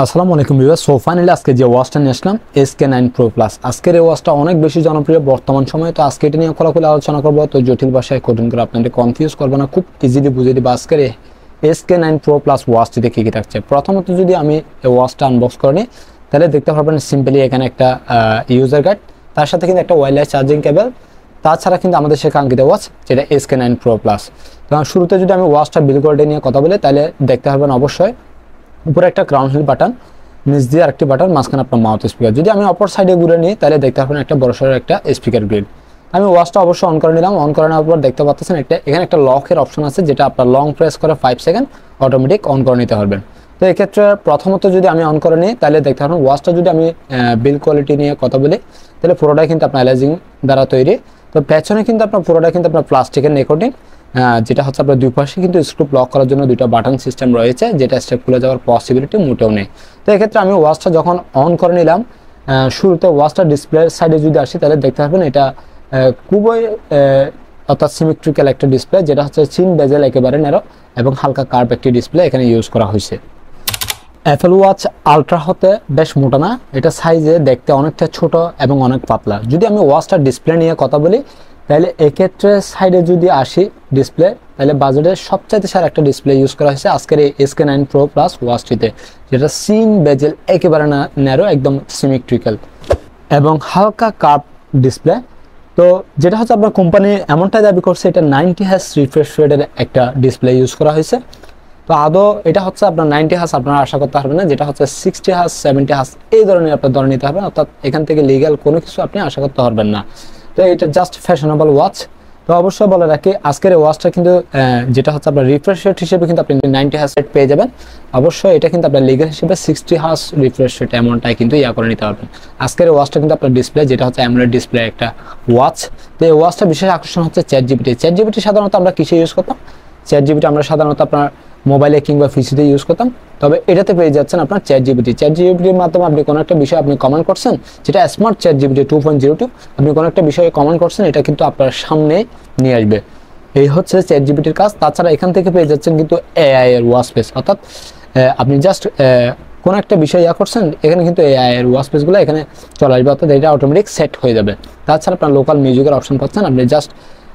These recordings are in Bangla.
আসসালামু আলাইকুম ভিউয়ার্স। সো ফাইনালি আজকে যে ওয়াচটা নিয়ে আসলাম Hk9 Pro Plus। আজকের এই ওয়াচটা অনেক বেশি জনপ্রিয় বর্তমান সময়ে। তো আজকে এটা নিয়ে খোলাখুলি আলোচনা করবো, তো জটিল ভাষায় কঠিন করে আপনাদের কনফিউজ করবো না, খুব ইজিলি বুঝিয়ে দিবো আজকের Hk9 Pro Plus ওয়াচটিতে কী কী থাকছে। প্রথমত যদি আমি এই ওয়াচটা আনবক্স করে নিই তাহলে দেখতে পারবেন সিম্পলি এখানে একটা ইউজার গাইড, তার সাথে কিন্তু একটা ওয়্যারলেস চার্জিং কেবল, তাছাড়া কিন্তু আমাদের সে কাঙ্ক্ষিত ওয়াচ যেটা Hk9 Pro Plus। তো শুরুতে যদি আমি ওয়াচটা বিল কোয়ালিটি নিয়ে কথা বলি তাহলে দেখতে পারবেন অবশ্যই উপরে একটা ক্রাউন হিল বাটন, নিচ দিয়ে আরেকটি বাটন, মাঝখানে আপনার মাউথ স্পিকার। যদি আমি অপর সাইডে ঘুরে নিই তাহলে দেখতে পাবেন একটা বড়সড় একটা স্পিকার গ্রিড। আমি ওয়াচটা অবশ্যই অন করে নিলাম। অন করে নেওয়ার পর দেখতে পাচ্ছেন এখানে একটা লকের অপশন আছে, যেটা আপনার লং প্রেস করে 5 সেকেন্ড অটোমেটিক অন করে নিতে পারবেন। তো এক্ষেত্রে প্রথমত যদি আমি অন করে নিই তাহলে দেখতে পাবেন ওয়াচটা যদি আমি বিল কোয়ালিটি নিয়ে কথা বলি তাহলে পুরোটাই কিন্তু আপনার অ্যালাইজিং দ্বারা তৈরি। তো পেছনে কিন্তু আপনার পুরোটা কিন্তু আপনার প্লাস্টিকের নেকোটিং, যেটা হচ্ছে আপনার দুই পাশে কিন্তু স্ক্রু লক করার জন্য দুইটা বাটন সিস্টেম রয়েছে, যেটা স্টেপ খুলে যাওয়ার পসিবিলিটি মোটেও নেই। তো এক্ষেত্রে আমি ওয়াচটা যখন অন করে নিলাম, শুরুতে ওয়াচটা ডিসপ্লের সাইডে যদি আসি তাহলে দেখতে পাবেন এটা খুবই অর্থাৎ সিমেট্রিক্যাল একটা ডিসপ্লে, যেটা হচ্ছে চিন বেজেল একেবারে ন্যারো এবং হালকা কার্ভ একটি ডিসপ্লে এখানে ইউজ করা হয়েছে। অ্যাপল ওয়াচ আলট্রা হতে বেশ মোটা না, এটা সাইজে দেখতে অনেকটা ছোট এবং অনেক পাতলা। যদি আমি ওয়াচটার ডিসপ্লে নিয়ে কথা বলি তাহলে এক্ষেত্রে সাইডে যদি আসি ডিসপ্লে, তাহলে বাজেটের সবচাইতে সেরা একটা ডিসপ্লে ইউজ করা হয়েছে আজকের এই Hk9 Pro Plus ওয়াচটিতে, যেটা সিন বেজেল একেবারে ন্যারো, একদম সিমেট্রিক্যাল এবং হালকা কার্ভ ডিসপ্লে। তো যেটা হচ্ছে আপনার কোম্পানি এমনটাই দাবি করছে এটা 90 হার্জ রিফ্রেশ রেটের একটা ডিসপ্লে ইউজ করা হয়েছে। তো আদৌ এটা হচ্ছে আপনার 90 হার্জ আপনারা আশা করতে পারবেন না, যেটা হচ্ছে 60 হার্জ 70 হার্জ এই ধরনের আপনার ধরে নিতে হবে, অর্থাৎ এখান থেকে লিগ্যাল কোনো কিছু আপনি আশা করতে পারবেন না। তো এটা জাস্ট ফ্যাশনেবল ওয়াচ। তো অবশ্যই বলে রাখি আজকের এই ওয়াচটা কিন্তু যেটা হচ্ছে আপনার রিফ্রেশ রেট হিসেবে কিন্তু আপনি 90 হার্জ রেট পেয়ে যাবেন। অবশ্যই এটা কিন্তু আপনার লিগ্যাল হিসেবে 60 হার্জ রিফ্রেশ রেট এমনটাই কিন্তু করে নিতে পারবেন। আজকের এই ওয়াচটা কিন্তু আপনার ডিসপ্লে যেটা হচ্ছে অ্যামোলেড ডিসপ্লে একটা ওয়াচ। তো এই ওয়াচটা বিশেষ আকর্ষণ হচ্ছে চ্যাট জিপিটি সাধারণত আমরা কিসে ইউজ করতাম? চ্যাট জিপিটি আমরা সাধারণত আপনার মোবাইলে কিংবা পিসিতে ইউজ করতাম, তবে এটাতে পেয়ে যাচ্ছেন আপনার চ্যাট জিপিটির মাধ্যমে আপনি কোনো একটা বিষয় আপনি কমেন্ট করছেন, যেটা স্মার্ট চ্যাট জিপিটি 2.02, আপনি কোনো একটা বিষয়ে কমেন্ট করছেন, এটা কিন্তু আপনার সামনে নিয়ে আসবে। এই হচ্ছে চ্যাট জিপিটির কাজ। তাছাড়া এখান থেকে পেয়ে যাচ্ছেন কিন্তু এআই এর ওয়াচ স্পেস, অর্থাৎ আপনি জাস্ট কোনো একটা বিষয় করছেন, এখানে কিন্তু এআই এর ওয়াচ স্পেসগুলো এখানে চলে আসবে, অর্থাৎ এটা অটোমেটিক সেট হয়ে যাবে। তাছাড়া আপনার লোকাল মিউজিকের অপশন পাচ্ছেন, আপনি জাস্ট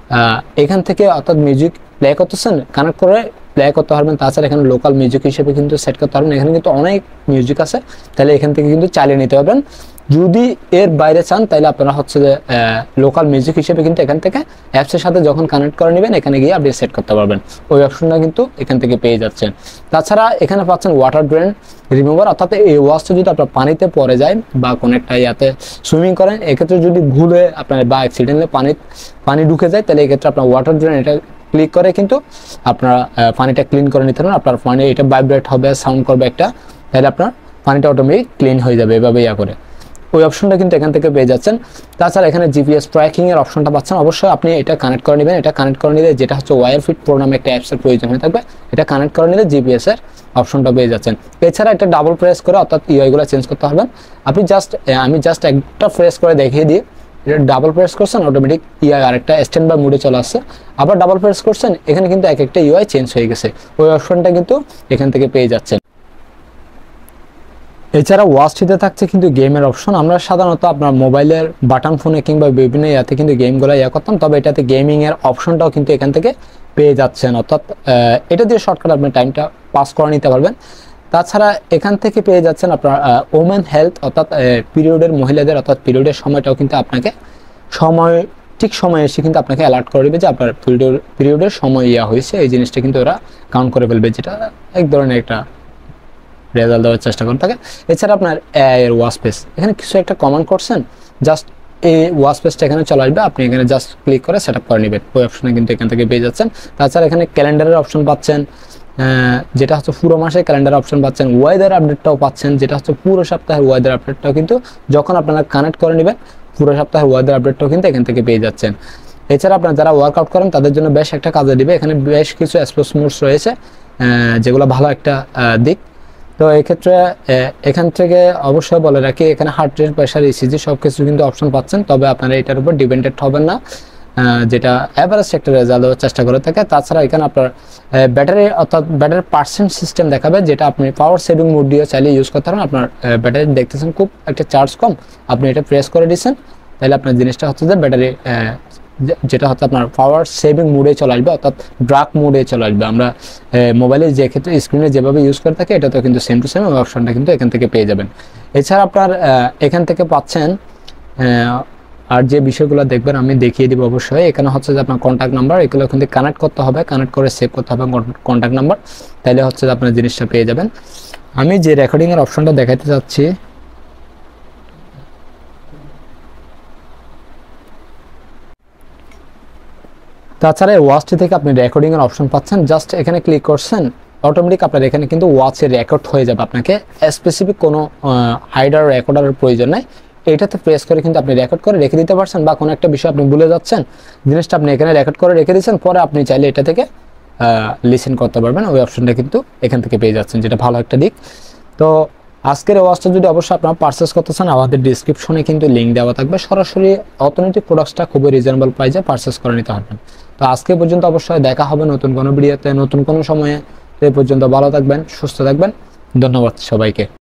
এখান থেকে অর্থাৎ মিউজিক প্লে করতেছেন, কানেক্ট করে প্লে করতে পারবেন। তাছাড়া এখানে লোকাল মিউজিক হিসেবে কিন্তু সেট করতে পারবেন। এখানে কিন্তু অনেক মিউজিক আছে, তাহলে এখান থেকে কিন্তু চালিয়ে নিতে পারবেন। যদি এর বাইরে চান তাহলে আপনারা হচ্ছে যে লোকাল মিউজিক হিসেবে কিন্তু এখান থেকে অ্যাপসের সাথে যখন কানেক্ট করে নেবেন এখানে গিয়ে আপনি সেট করতে পারবেন, ওই অপশনটা কিন্তু এখান থেকে পেয়ে যাচ্ছেন। তাছাড়া এখানে পাচ্ছেন ওয়াটার ড্রেন রিমুভার, অর্থাৎ এই ওয়াচটা যদি আপনার পানিতে পড়ে যায় বা কোনো একটা ইয়াতে সুইমিং করেন, এক্ষেত্রে যদি ভুলে আপনার বা অ্যাক্সিডেন্টলি পানি ঢুকে যায় তাহলে এক্ষেত্রে আপনার ওয়াটার ড্রেন এটা ক্লিক করে কিন্তু আপনারা পানিটা ক্লিন করে নিতে পারেন। আপনার পানি এটা ভাইব্রেট হবে, সাউন্ড করবে একটা, তাহলে আপনার পানিটা অটোমেটিক ক্লিন হয়ে যাবে এভাবে করে। ওই অপশনটা কিন্তু এখান থেকে পেয়ে যাচ্ছেন। তাছাড়া এখানে জিপিএস ট্র্যাকিং এর অপশনটা পাচ্ছেন। অবশ্যই আপনি এটা কানেক্ট করে নেবেন। এটা কানেক্ট করে নিলে যেটা হচ্ছে ওয়্যারফিট প্রো নামে একটা অ্যাপসের প্রয়োজন হয়ে থাকবে, এটা কানেক্ট করে নিলে জিপিএস এর অপশনটা পেয়ে যাচ্ছেন। এছাড়া এটা ডাবল প্রেস করে অর্থাৎ ইউআইগুলো চেঞ্জ করতে পারবেন। আমি জাস্ট একটা প্রেস করে দেখিয়ে দিই, এটা ডাবল প্রেস করছেন অটোমেটিক ইউআই আরেকটা স্ট্যান্ড বাই মোডে চলে আসছে, আবার ডাবল প্রেস করছেন এখানে কিন্তু এক একটা ইউআই চেঞ্জ হয়ে গেছে। ওই অপশনটা কিন্তু এখান থেকে পেয়ে যাচ্ছেন। এছাড়া ওয়াচটিতে থাকছে কিন্তু গেমের অপশন। আমরা সাধারণত আপনার মোবাইলের বাটন ফোনে কিংবা বিভিন্ন ইয়াতে কিন্তু গেমগুলো করতাম, তবে এটাতে গেমিং এর অপশনটাও কিন্তু এখান থেকে পেয়ে যাচ্ছেন, অর্থাৎ এটা দিয়ে শর্টকাট আপনি টাইমটা পাস করে নিতে পারবেন। তাছাড়া এখান থেকে পেয়ে যাচ্ছেন আপনার ওমেন হেলথ, অর্থাৎ পিরিয়ডের মহিলাদের অর্থাৎ পিরিয়ডের সময়টাও কিন্তু আপনাকে ঠিক সময় এসে কিন্তু আপনাকে অ্যালার্ট করে দেবে যে আপনার পিরিয়ডের সময় হয়েছে, এই জিনিসটা কিন্তু ওরা কাউন্ট করে ফেলবে, যেটা এক ধরনের একটা রেজাল্ট দেওয়ার চেষ্টা করে থাকে। এছাড়া আপনার এআই এর ওয়াচ স্পেস, এখানে কিছু একটা কমেন্ট করছেন, জাস্ট এই ওয়াচ স্পেসটা এখানে চলে আসবে, আপনি এখানে জাস্ট ক্লিক করে সেট আপ করে নেবেন, ওই অপশনে কিন্তু এখান থেকে পেয়ে যাচ্ছেন। তাছাড়া এখানে ক্যালেন্ডারের অপশন পাচ্ছেন, যেটা হচ্ছে পুরো মাসে ক্যালেন্ডার অপশন পাচ্ছেন। ওয়েদার আপডেটটাও পাচ্ছেন, যেটা হচ্ছে পুরো সপ্তাহের ওয়েদার আপডেটটাও কিন্তু যখন আপনারা কানেক্ট করে নেবেন পুরো সপ্তাহের ওয়েদার আপডেটটাও কিন্তু এখান থেকে পেয়ে যাচ্ছেন। এছাড়া আপনারা যারা ওয়ার্কআউট করেন তাদের জন্য বেশ একটা কাজে দিবে, এখানে বেশ কিছু স্পোর্টস মোডস রয়েছে যেগুলো ভালো একটা দিক। তো এক্ষেত্রে এখান থেকে অবশ্যই বলে রাখি এখানে হার্ট রেট, প্রেশার, ইসিজি সব কিছু কিন্তু অপশন পাচ্ছেন, তবে আপনারা এটার উপর ডিপেন্ডেন্ট হবেন না। যেটা এভারেজ একটা রেজাল্ট দেওয়ার চেষ্টা করে থাকে। তাছাড়া এখানে আপনার ব্যাটারি অর্থাৎ ব্যাটারি পার্সেন্ট সিস্টেম দেখাবে, যেটা আপনি পাওয়ার সেভিং মোড দিয়ে চাইলে ইউজ করতে পারেন। আপনার ব্যাটারি দেখতেছেন খুব একটা চার্জ কম, আপনি এটা প্রেস করে দিচ্ছেন, তাহলে আপনার জিনিসটা হচ্ছে যে ব্যাটারি যেটা হচ্ছে আপনার পাওয়ার সেভিং মোডে চলে আসবে, অর্থাৎ ডার্ক মোডে চলে আসবে। আমরা মোবাইলে যে ক্ষেত্রে স্ক্রিনে যেভাবে ইউজ করে থাকি এটা তো কিন্তু সেম টু সেম অপশনটা কিন্তু এখান থেকে পেয়ে যাবেন। এছাড়া আপনার এখান থেকে পাচ্ছেন আর যে বিষয়গুলো দেখবেন আমি দেখিয়ে দিব অবশ্যই। এখানে হচ্ছে যে আপনার কন্ট্যাক্ট নাম্বার, এগুলো কিন্তু কানেক্ট করতে হবে, কানেক্ট করে সেভ করতে হবে কন্ট্যাক্ট নাম্বার, তাহলে হচ্ছে যে আপনার জিনিসটা পেয়ে যাবেন। আমি যে রেকর্ডিংয়ের অপশনটা দেখাতে যাচ্ছি, তাছাড়া ওয়াচটি থেকে আপনি রেকর্ডিংয়ের অপশন পাচ্ছেন। জাস্ট এখানে ক্লিক করছেন, অটোমেটিক আপনার এখানে কিন্তু ওয়াচে রেকর্ড হয়ে যাবে। আপনাকে স্পেসিফিক কোনো হাইডার রেকর্ডারের প্রয়োজন নেই, এটাতে প্রেস করে কিন্তু আপনি রেকর্ড করে রেখে দিতে পারছেন, বা কোনো একটা বিষয় আপনি ভুলে যাচ্ছেন, জিনিসটা আপনি এখানে রেকর্ড করে রেখে দিচ্ছেন, পরে আপনি চাইলে এটা থেকে লিসেন করতে পারবেন। ওই অপশনটা কিন্তু এখান থেকে পেয়ে যাচ্ছেন, যেটা ভালো একটা দিক। তো আজকের ওয়াচটা যদি অবশ্যই আপনারা পারচেস করতে চান, আমাদের ডিসক্রিপশনে কিন্তু লিঙ্ক দেওয়া থাকবে, সরাসরি অথেন্টিক প্রোডাক্টসটা খুবই রিজনেবল প্রাইসে পারচেস করে নিতে পারবেন। তো আজকে পর্যন্ত অবশ্যই দেখা হবে নতুন কোনো ভিডিওতে, নতুন কোনো সময়ে। এই পর্যন্ত ভালো থাকবেন, সুস্থ থাকবেন, ধন্যবাদ সবাইকে।